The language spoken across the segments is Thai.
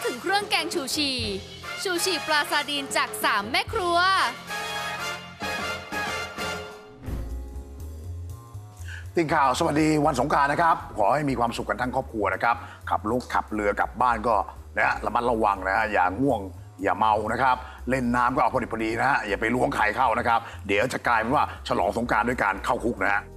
ถึงเครื่องแกงชูชีปลาซาดีนจาก3แม่ครัวติ่งข่าวสวัสดีวันสงกรานต์นะครับขอให้มีความสุขกันทั้งครอบครัวนะครับขับรถขับเรือกลับบ้านก็นะระมัดระวังนะฮะอย่าง่วงอย่าเมานะครับเล่นน้ำก็เอาพอดีนะฮะอย่าไปล้วงไข่เข้านะครับเดี๋ยวจะกลายเป็นว่าฉลองสงกรานต์ด้วยการเข้าคุกนะฮะ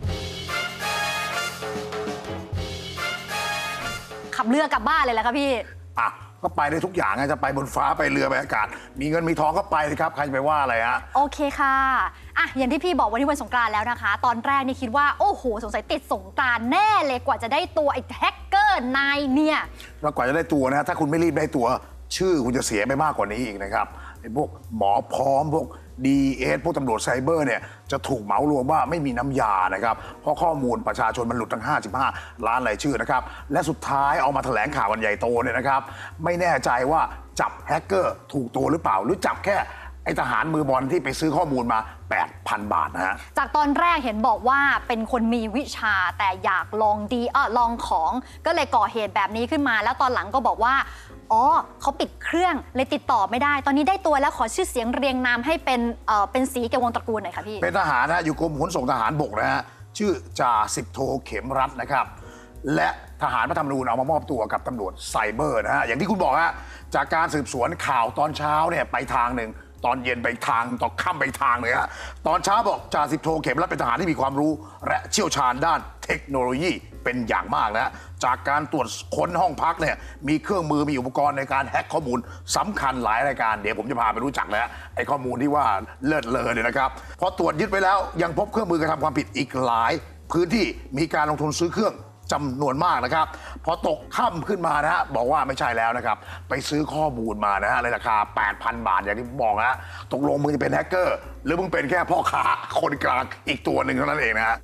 ขับเรือกลับบ้านเลยแหละครับพี่อ่ะก็ไปได้ทุกอย่างจะไปบนฟ้าไปเรือไปอากาศมีเงินมีทองก็ไปเลยครับใครจะไปว่าอะไรฮะโอเคค่ะอย่างที่พี่บอกวันนี้วันสงกรานต์แล้วนะคะตอนแรกนี่คิดว่าโอ้โหสงสัยติดสงกรานต์แน่เลยกว่าจะได้ตัวไอ้แฮกเกอร์นายเนี่ยแล้วกว่าจะได้ตัวนะถ้าคุณไม่รีบได้ตัวชื่อคุณจะเสียไปมากกว่านี้อีกนะครับไอ้พวกหมอพร้อมพวกDES พวกตำรวจไซเบอร์เนี่ยจะถูกเหมารวมว่าไม่มีน้ำยานะครับเพราะข้อมูลประชาชนมันหลุดทั้ง55ล้านรายชื่อนะครับและสุดท้ายเอามาแถลงข่าววันใหญ่โตเนี่ยนะครับไม่แน่ใจว่าจับแฮกเกอร์ถูกตัวหรือเปล่าหรือจับแค่ไอทหารมือบอลที่ไปซื้อข้อมูลมา 8,000 บาทนะฮะจากตอนแรกเห็นบอกว่าเป็นคนมีวิชาแต่อยากลองลองของก็เลยก่อเหตุแบบนี้ขึ้นมาแล้วตอนหลังก็บอกว่าเขาปิดเครื่องเลยติดต่อไม่ได้ตอนนี้ได้ตัวแล้วขอชื่อเสียงเรียงนามให้เป็นสีแกวงตระกูลหน่อยค่ะพี่เป็นทหารนะอยู่กรมขนส่งทหารบกนะฮะชื่อจ่าสิบโทเข็มรัตน์นะครับและทหารพระธรรมนูญเอามามอบตัวกับตำรวจไซเบอร์นะฮะอย่างที่คุณบอกฮะจากการสืบสวนข่าวตอนเช้าเนี่ยไปทางหนึ่งตอนเย็นไปทางตอนค่ำไปทางเลยฮะตอนเช้าบอกจ่าสิบโทเข็มรัตน์เป็นทหารที่มีความรู้และเชี่ยวชาญด้านเทคโนโลยีเป็นอย่างมากนะจากการตรวจค้นห้องพักเนี่ยมีเครื่องมือมีอุปกรณ์ในการแฮ็กข้อมูลสำคัญหลายรายการเดี๋ยวผมจะพาไปรู้จักแล้วไอ้ข้อมูลที่ว่าเลิศเลอเนี่ยนะครับพอตรวจยึดไปแล้วยังพบเครื่องมือกระทำความผิดอีกหลายพื้นที่มีการลงทุนซื้อเครื่องจำนวนมากนะครับพอตกค่ำขึ้นมานะฮะบอกว่าไม่ใช่แล้วนะครับไปซื้อข้อมูลมานะฮะในราคา 8,000 บาทอย่างที่ผมบอกนะตกลงมึงจะเป็นแฮกเกอร์หรือมึงเป็นแค่พ่อค้าคนกลางอีกตัวหนึ่งเท่านั้นเองนะฮะ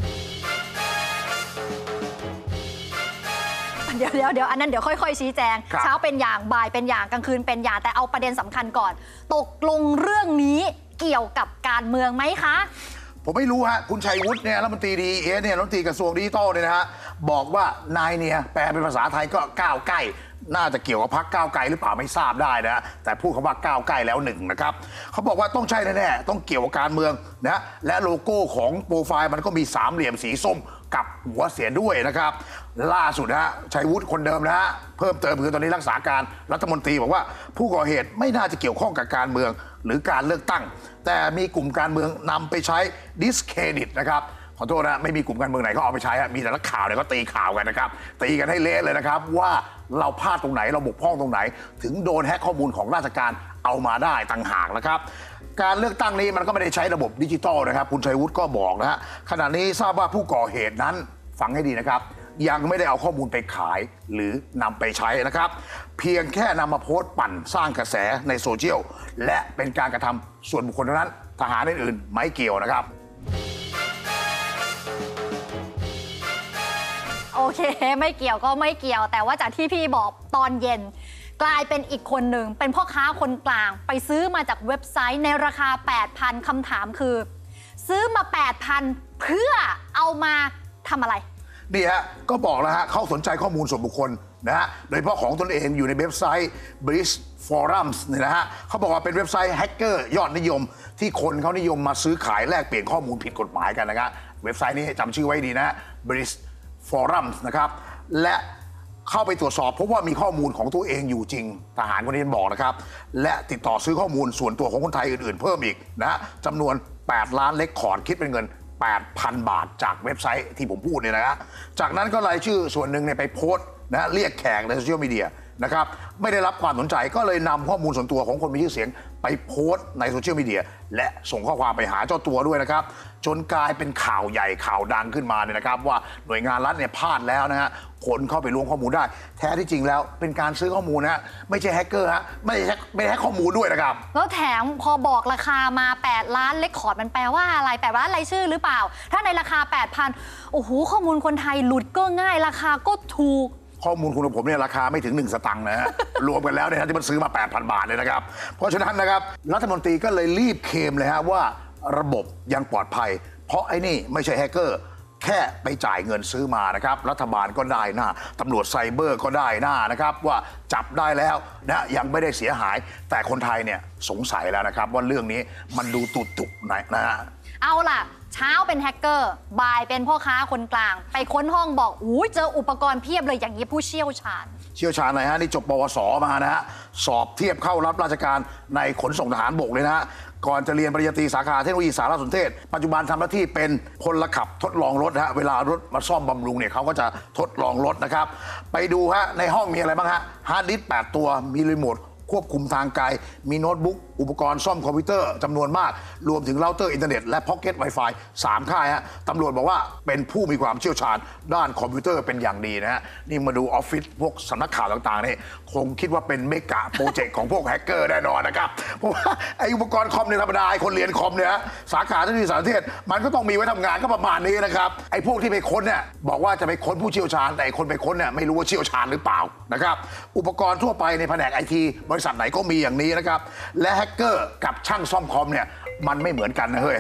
เดี๋ยวอันนั้นเดี๋ยวค่อยๆชี้แจงเช้าเป็นอย่างบ่ายเป็นอย่างกลางคืนเป็นอย่างแต่เอาประเด็นสำคัญก่อนตกลงเรื่องนี้เกี่ยวกับการเมืองไหมคะผมไม่รู้ฮะคุณชัยวุฒิเนี่ยรัฐมนตรีDESเนี่ยรัฐมนตรีกระทรวงดิจิทัลเนี่ยนะฮะบอกว่านายเนี่ยแปลเป็นภาษาไทยก็ก้าวใกล้น่าจะเกี่ยวกับพรรคก้าวไกลหรือเปล่าไม่ทราบได้นะแต่พูดคำว่าก้าวใกล้แล้วหนึ่งนะครับเขาบอกว่าต้องใช่แน่ๆต้องเกี่ยวกับการเมืองนะและโลโก้ของโปรไฟล์มันก็มีสามเหลี่ยมสีส้มกับหัวเสียด้วยนะครับล่าสุดฮะชัยวุฒิคนเดิมนะฮะเพิ่มเติมคือตอนนี้รักษาการรัฐมนตรีบอกว่าผู้ก่อเหตุไม่น่าจะเกี่ยวข้องกับการเมืองหรือการเลือกตั้งแต่มีกลุ่มการเมืองนำไปใช้ดิสเครดิตนะครับขอโทษนะไม่มีกลุ่มการเมืองไหนเขาเอาไปใช้มีแต่นักข่าวเนี่ยก็ตีข่าวกันนะครับตีกันให้เละเลยนะครับว่าเราพลาดตรงไหนเราบกพร่องตรงไหนถึงโดนแฮกข้อมูลของราชการเอามาได้ต่างหากนะครับการเลือกตั้งนี้มันก็ไม่ได้ใช้ระบบดิจิทัลนะครับคุณชัยวุฒิก็บอกนะฮะขณะนี้ทราบว่าผู้ก่อเหตุนั้นฟังให้ดีนะครับยังไม่ได้เอาข้อมูลไปขายหรือนำไปใช้นะครับเพียงแค่นำมาโพสต์ปั่นสร้างกระแสในโซเชียลและเป็นการกระทำส่วนบุคคลเท่านั้นทหารอื่นๆไม่เกี่ยวนะครับโอเคไม่เกี่ยวก็ไม่เกี่ยวแต่ว่าจากที่พี่บอกตอนเย็นกลายเป็นอีกคนหนึ่งเป็นพ่อค้าคนกลางไปซื้อมาจากเว็บไซต์ในราคา 8,000 คำถามคือซื้อมา 8,000 เพื่อเอามาทำอะไรนี่ฮะก็บอกแล้วฮะเขาสนใจข้อมูลส่วนบุคคลนะฮะโดยเฉพาะของตนเองอยู่ในเว็บไซต์ British Forums เนี่ยนะฮะเขาบอกว่าเป็นเว็บไซต์แฮกเกอร์ยอดนิยมที่คนเขานิยมมาซื้อขายแลกเปลี่ยนข้อมูลผิดกฎหมายกันนะครับเว็บไซต์นี้จำชื่อไว้ดีนะ British Forums นะครับและเข้าไปตรวจสอบพบว่ามีข้อมูลของตัวเองอยู่จริงทหารคนนี้บอกนะครับและติดต่อซื้อข้อมูลส่วนตัวของคนไทยอื่นๆเพิ่มอีกนะฮะจำนวน8 ล้านเล็กคอร์ดคิดเป็นเงิน8,000 บาทจากเว็บไซต์ที่ผมพูดเนี่ยนะฮะจากนั้นก็รายชื่อส่วนหนึ่งเนี่ยไปโพสต์นะเรียกแขกในโซเชียลมีเดียนะครับไม่ได้รับความสนใจก็เลยนำข้อมูลส่วนตัวของคนมีชื่อเสียงไปโพสต์ในโซเชียลมีเดียและส่งข้อความไปหาเจ้าตัวด้วยนะครับจนกลายเป็นข่าวใหญ่ข่าวดังขึ้นมาเนี่ยนะครับว่าหน่วยงานรัฐเนี่ยพลาดแล้วนะฮะคนเข้าไปล้วงข้อมูลได้แท้ที่จริงแล้วเป็นการซื้อข้อมูลนะไม่ใช่แฮกเกอร์ฮะไม่แฮกข้อมูลด้วยนะครับแล้วแถมพอบอกราคามา8 ล้านเลคคอร์ดมันแปลว่าอะไร8 ล้านรายชื่อหรือเปล่าถ้าในราคา 8,000 โอ้โหข้อมูลคนไทยหลุดก็ง่ายราคาก็ถูกข้อมูลคุณผมเนี่ยราคาไม่ถึง1 สตังค์นะฮะ รวมกันแล้วเนี่ยที่มันซื้อมา 8,000 บาทเลยนะครับเพราะฉะนั้นนะครับรัฐมนตรีก็เลยรีบเคลมเลยฮะว่าระบบยังปลอดภัยเพราะไอ้นี่ไม่ใช่แฮกเกอร์แค่ไปจ่ายเงินซื้อมานะครับรัฐบาลก็ได้หน้าตำรวจไซเบอร์ก็ได้หน้านะครับว่าจับได้แล้วนะยังไม่ได้เสียหายแต่คนไทยเนี่ยสงสัยแล้วนะครับว่าเรื่องนี้มันดูตุกๆนะฮะเอาล่ะเช้าเป็นแฮกเกอร์บ่ายเป็นพ่อค้าคนกลางไปค้นห้องบอกเจออุปกรณ์เพียบเลยอย่างนี้ผู้เชี่ยวชาญไหนฮะนี่จบปวสมานะฮะสอบเทียบเข้ารับราชการในขนส่งทหารบกเลยนะฮะก่อนจะเรียนปริญญาตรีสาขาเทคโนโลยีสารสนเทศปัจจุบันทำหน้าที่เป็นพลขับทดลองรถฮะเวลารถมาซ่อมบำรุงเนี่ยเขาก็จะทดลองรถนะครับไปดูฮะในห้องมีอะไรบ้างฮะฮาร์ดดิสก์8ตัวมีรีโมทควบคุมทางไกลมีโน้ตบุ๊กอุปกรณ์ซ่อมคอมพิวเตอร์จำนวนมากรวมถึงเราเตอร์อินเทอร์เน็ตและพ็อกเก็ต Wi-Fi 3 ค่ายฮะตำรวจบอกว่าเป็นผู้มีความเชี่ยวชาญด้านคอมพิวเตอร์เป็นอย่างดีนะฮะนี่มาดูออฟฟิศพวกสำนักข่าวต่างๆนี่คงคิดว่าเป็นเมกะโปรเจกต์ของพวกแฮกเกอร์แน่นอนนะครับเพราะว่าไออุปกรณ์คอมเนี่ยธรรมดาไอคนเรียนคอมเนี่ยสาขาเทคโนโลยีสารสนเทศมันก็ต้องมีไว้ทำงานก็ประมาณนี้นะครับไอพวกที่ไปค้นเนี่ยบอกว่าจะไปค้นผู้เชี่ยวชาญแต่คนไปค้นเนี่ยไม่รู้ว่าเชี่ยวชาญหรือเปล่านะครับอุปกรณ์ทั่วไปในแผนกไอทีบริษัทไหนก็มีอย่างนี้นะครับและแฮกเกอร์กับช่างซ่อมคอมเนี่ยมันไม่เหมือนกันนะเฮ้ย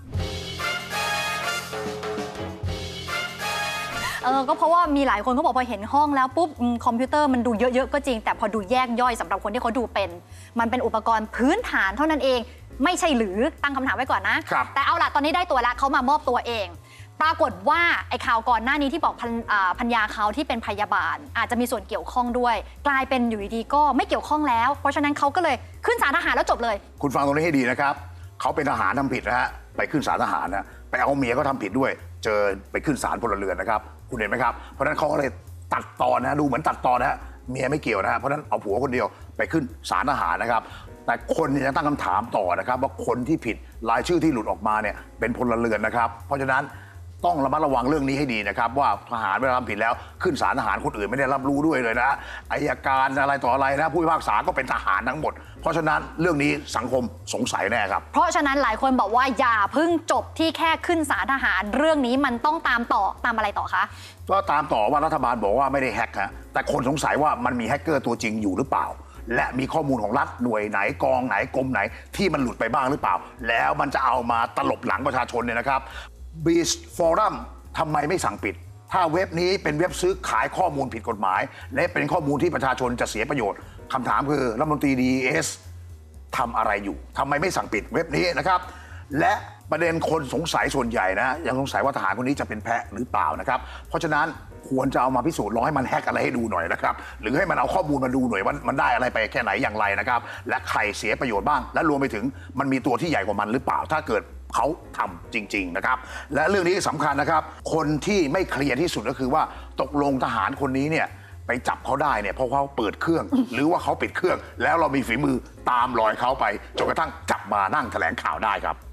ก็เพราะว่ามีหลายคนก็บอกพอเห็นห้องแล้วปุ๊บคอมพิวเตอร์มันดูเยอะๆก็จริงแต่พอดูแยกย่อยสำหรับคนที่เขาดูเป็นมันเป็นอุปกรณ์พื้นฐานเท่านั้นเองไม่ใช่หรือตั้งคำถามไว้ก่อนนะแต่เอาล่ะตอนนี้ได้ตัวแล้วเขามามอบตัวเองปรากฏว่าไอ้ข่าวก่อนหน้านี้ที่บอกพัญญาเขาที่เป็นพยาบาลอาจจะมีส่วนเกี่ยวข้องด้วยกลายเป็นอยู่ดีๆก็ไม่เกี่ยวข้องแล้วเพราะฉะนั้นเขาก็เลยขึ้นศาลทหารแล้วจบเลยคุณฟังตรงนี้ให้ดีนะครับเขาเป็นทหารทำผิดนะฮะไปขึ้นศาลทหารนะไปเอาเมียเขาทำผิดด้วยเจอไปขึ้นศาลพลเรือนนะครับคุณเห็นไหมครับเพราะฉะนั้นเขาก็เลยตัดตอนนะดูเหมือนตัดตอนนะฮะเมียไม่เกี่ยวนะฮะเพราะฉะนั้นเอาผัวคนเดียวไปขึ้นศาลทหารนะครับแต่คนยังตั้งคำถามต่อนะครับว่าคนที่ผิดรายชื่อที่หลุดออกมาเนี่ยเป็นพลเรือนนะครับเพราะฉะนั้นต้องระมัดระวังเรื่องนี้ให้ดีนะครับว่าทหารเวลาทำผิดแล้วขึ้นศาลทหารคนอื่นไม่ได้รับรู้ด้วยเลยนะอัยการอะไรต่ออะไรนะผู้พิพากษาก็เป็นทหารทั้งหมดเพราะฉะนั้นเรื่องนี้สังคมสงสัยแน่ครับเพราะฉะนั้นหลายคนบอกว่าอย่าเพิ่งจบที่แค่ขึ้นศาลทหารเรื่องนี้มันต้องตามต่อตามอะไรต่อคะก็ตามต่อว่ารัฐบาลบอกว่าไม่ได้แฮกฮะแต่คนสงสัยว่ามันมีแฮกเกอร์ตัวจริงอยู่หรือเปล่าและมีข้อมูลของรัฐหน่วยไหนกองไหนกรมไหนที่มันหลุดไปบ้างหรือเปล่าแล้วมันจะเอามาตลบหลังประชาชนเนี่ยนะครับBeast Forumทำไมไม่สั่งปิดถ้าเว็บนี้เป็นเว็บซื้อขายข้อมูลผิดกฎหมายและเป็นข้อมูลที่ประชาชนจะเสียประโยชน์คำถามคือรัฐมนตรี DES ทำอะไรอยู่ทำไมไม่สั่งปิดเว็บนี้นะครับและประเด็นคนสงสัยส่วนใหญ่นะยังสงสัยว่าทหารคนนี้จะเป็นแพะหรือเปล่านะครับเพราะฉะนั้นควรจะเอามาพิสูจน์ลองให้มันแฮกอะไรให้ดูหน่อยนะครับหรือให้มันเอาข้อมูลมาดูหน่อยว่ามันได้อะไรไปแค่ไหนอย่างไรนะครับและใครเสียประโยชน์บ้างและรวมไปถึงมันมีตัวที่ใหญ่กว่ามันหรือเปล่าถ้าเกิดเขาทำจริงๆนะครับและเรื่องนี้สำคัญนะครับคนที่ไม่เคลียร์ที่สุดก็คือว่าตกลงทหารคนนี้เนี่ยไปจับเขาได้เนี่ยเพราะเขาเปิดเครื่อง หรือว่าเขาปิดเครื่องแล้วเรามีฝีมือตามรอยเขาไปจนกระทั่งจับมานั่งแถลงข่าวได้ครับ